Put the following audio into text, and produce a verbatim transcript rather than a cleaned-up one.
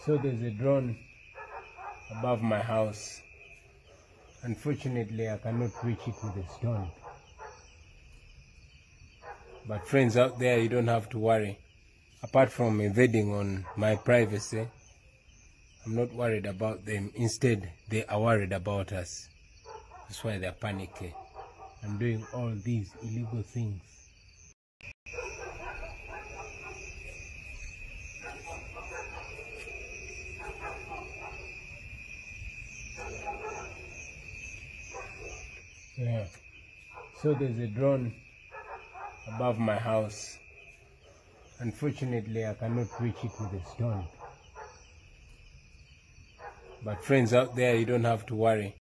So there's a drone above my house. Unfortunately, I cannot reach it with a stone. But friends out there, you don't have to worry. Apart from invading on my privacy, I'm not worried about them. Instead, they are worried about us. That's why they're panicking. I'm doing all these illegal things. Yeah. So there's a drone above my house. Unfortunately, I cannot reach it with a stone. But friends out there, you don't have to worry.